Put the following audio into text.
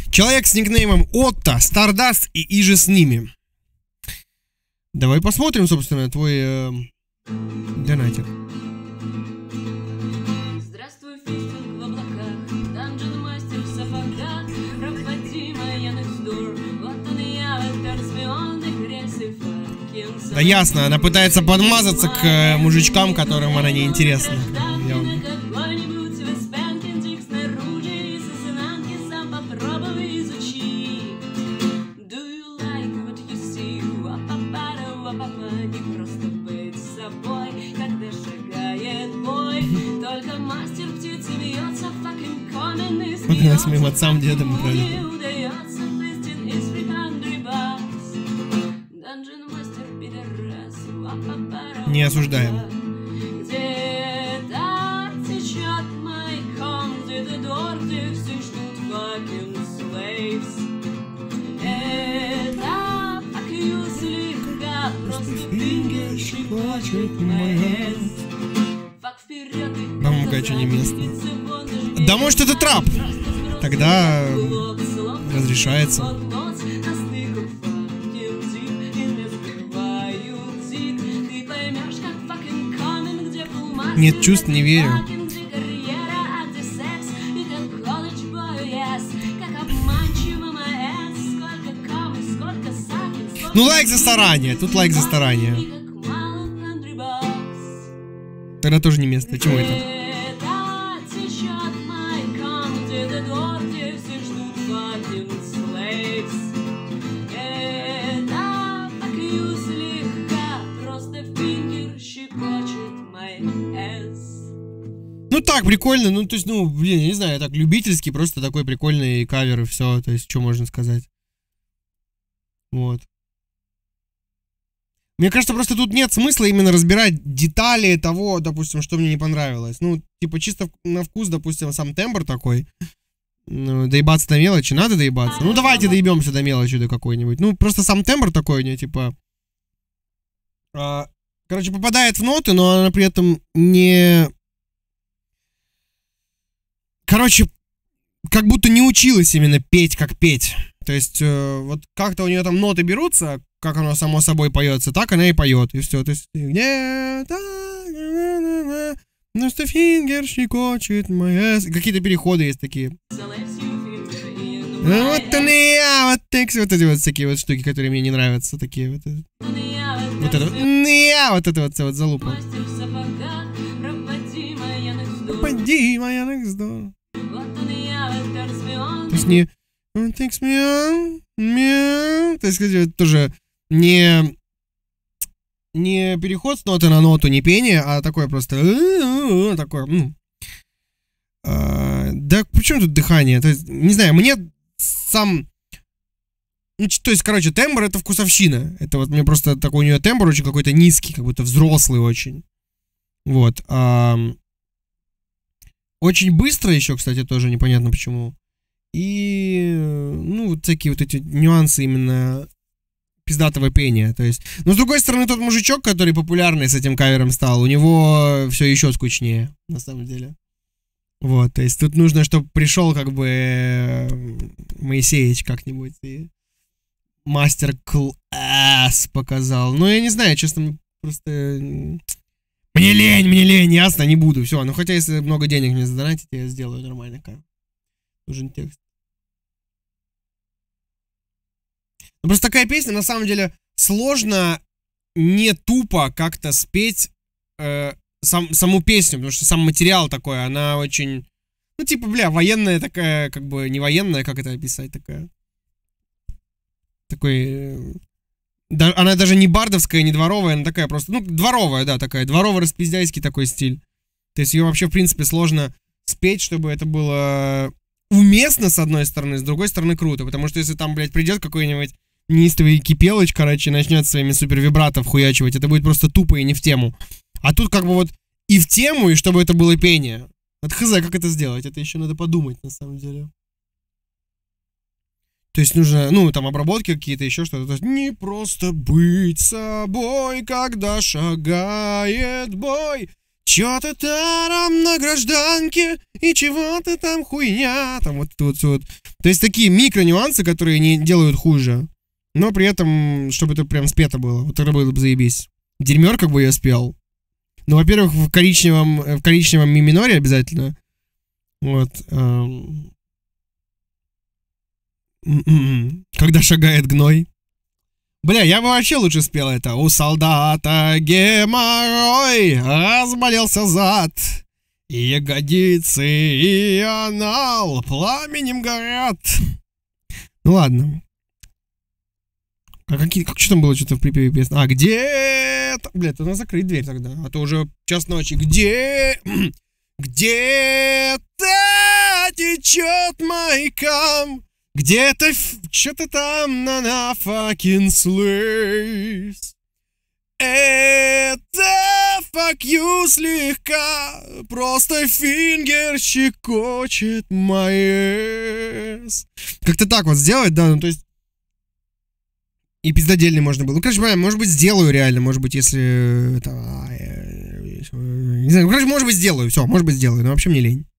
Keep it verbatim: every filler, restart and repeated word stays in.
Человек с никнеймом Отто, Стардаст и иже с ними. Давай посмотрим, собственно, твой э, донатик. Здравствуй, фистинг в облаках, данжен мастер в сапогах, проводи моя next door. Вот он я, персмионных рельсов. Да ясно, она пытается подмазаться к э, мужичкам, которым она не интересна. Явно. Понравилось моим отцам, дедам и прадедам. Не осуждаем. По-моему, что не место. Да может это трап? Тогда разрешается. Нет чувств, не верю. Ну лайк за старание, тут лайк за старание. Тогда тоже не место. Чего это? Ну так, прикольно, ну то есть, ну, блин, я не знаю, так любительский, просто такой прикольный кавер и все, то есть, что можно сказать. Вот. Мне кажется, просто тут нет смысла именно разбирать детали того, допустим, что мне не понравилось. Ну, типа, чисто на вкус, допустим, сам тембр такой. Ну, доебаться до мелочи, надо доебаться. Ну, давайте доебемся до мелочи до какой-нибудь. Ну, просто сам тембр такой, не, типа... А, короче, попадает в ноты, но она при этом не... Короче, как будто не училась именно петь, как петь. То есть, э, вот как-то у нее там ноты берутся, как оно само собой поется, так она и поет. И все. То есть, где-то... Но что фингер щекочет моя... Какие-то переходы есть такие. Вот он и я, вот текст, вот эти вот всякие вот штуки, которые мне не нравятся, такие вот. Вот это вот, я, вот это вот, вот залупа. Пропади, моя next door. То есть не... Takes me on, me on. То есть, кстати, тоже не... Не переход с ноты на ноту, не пение, а такое просто... Такое... Ну. А, да при чем тут дыхание? То есть, не знаю, мне сам... Ну, то есть, короче, тембр — это вкусовщина. Это вот мне просто такой у нее тембр очень какой-то низкий, как будто взрослый очень. Вот. А... Очень быстро еще, кстати, тоже непонятно почему. И, ну, вот всякие вот эти нюансы именно пиздатого пения. То есть, но с другой стороны, тот мужичок, который популярный с этим кавером стал, у него все еще скучнее, на самом деле. Вот, то есть тут нужно, чтобы пришел как бы Моисеич как-нибудь и мастер-класс показал. Ну, я не знаю, честно, просто... Мне лень, мне лень, ясно, не буду. Все, ну хотя если много денег мне задонатить, я сделаю нормально. Как. Нужен текст. Ну, просто такая песня, на самом деле, сложно не тупо как-то спеть э, сам, саму песню, потому что сам материал такой, она очень... Ну, типа, бля, военная такая, как бы, не военная, как это описать, такая... Такой... Э, да, она даже не бардовская, не дворовая, она такая просто... Ну, дворовая, да, такая, дворово-распиздяйский такой стиль. То есть ее вообще, в принципе, сложно спеть, чтобы это было уместно, с одной стороны, с другой стороны, круто. Потому что если там, блядь, придет какой-нибудь неистовый кипелыч, короче, и начнет своими супервибратов хуячивать, это будет просто тупо и не в тему. А тут как бы вот и в тему, и чтобы это было пение. Вот хз, как это сделать? Это еще надо подумать, на самом деле. То есть нужно, ну, там, обработки какие-то, еще что-то. Не просто быть собой, когда шагает бой. Чё ты там на гражданке, и чего ты там хуйня, там вот это вот всё вот. То есть такие микро-нюансы, которые не делают хуже, но при этом, чтобы это прям спето было, вот тогда было бы заебись. Дерьмёр как бы я спел. Ну, во-первых, в коричневом, в коричневом ми миноре обязательно. Вот. Эм... Когда шагает гной. Бля, я бы вообще лучше спел это. У солдата геморрой, разболелся зад, и ягодицы, и анал пламенем горят. Ну ладно. А какие, как что там было что-то в припеве песни? А, где... Бля, надо закрыть дверь тогда, а то уже час ночи. Где... Где-то течет майкам, где-то что-то там на на fucking slaves. Это fuck you слегка, просто фингер щекочет my ass. Как-то так вот сделать, да, ну то есть и пиздодельный можно было. Ну, короче, может быть, сделаю реально, может быть, если... Это... Не знаю, ну, короче, может быть, сделаю, все, может быть, сделаю, но вообще мне лень.